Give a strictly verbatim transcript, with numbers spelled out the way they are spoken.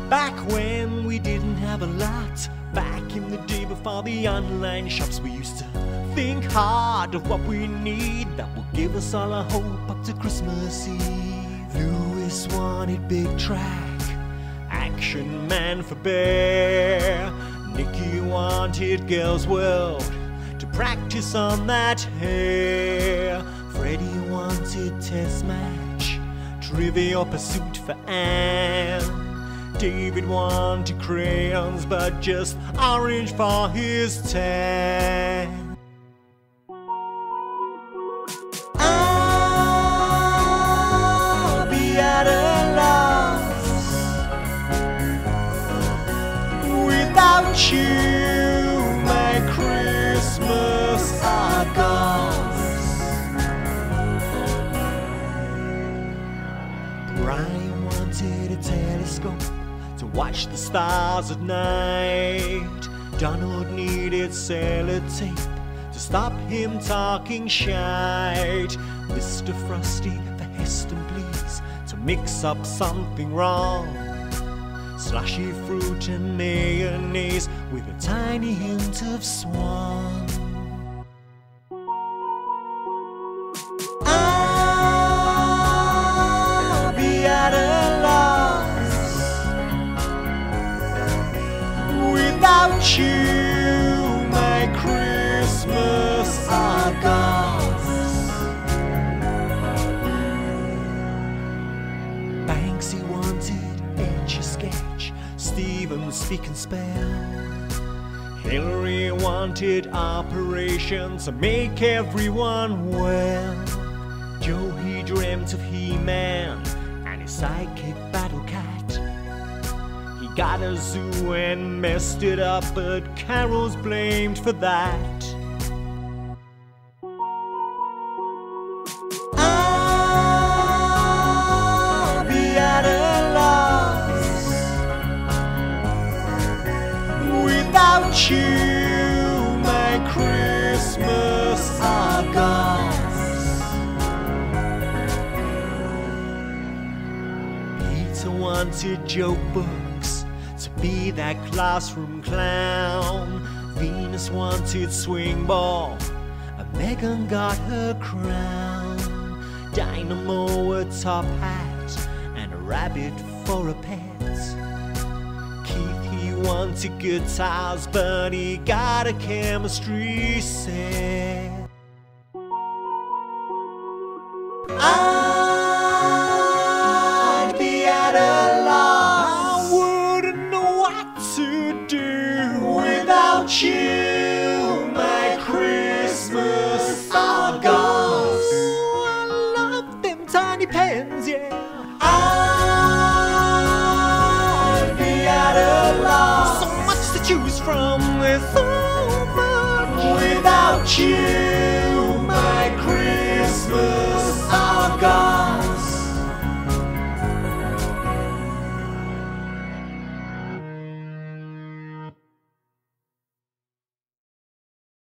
Back when we didn't have a lot, back in the day before the online shops, we used to think hard of what we need that will give us all a hope up to Christmas Eve. Lewis wanted big track, Action Man for Bear. Nicky wanted Girls World to practice on that hair. Freddie wanted Test Match, Trivial Pursuit for Anne. David wanted crayons, but just orange for his tan. I'll be at a loss without you, my Christmas Argos. Brian wanted a telescope to watch the stars at night. Donald needed sellotape to stop him talking shite. Mister Frosty for Heston, please, to mix up something wrong. Slushy fruit and mayonnaise with a tiny hint of swan. I'll be at a without you, my Christmas Argos. Banksy wanted Etch-a-Sketch, Stephen Speak and Spell. Hillary wanted Operation to make everyone well. Joe, he dreamt of He-Man and his sidekick Battle Cat. Got a zoo and messed it up, but Carol's blamed for that. I'll be at a loss without you, my Christmas Argos. Peter wanted joke books to be that classroom clown. Venus wanted swing ball, and Megan got her crown. Dynamo a top hat, and a rabbit for a pet. Keith, he wanted guitars, but he got a chemistry set. I'd be at a loss, without you, my Christmas Argos. Oh, I love them tiny pens, yeah. I'd be at a loss, so much to choose from, there's so much. Without you, my Christmas Argos.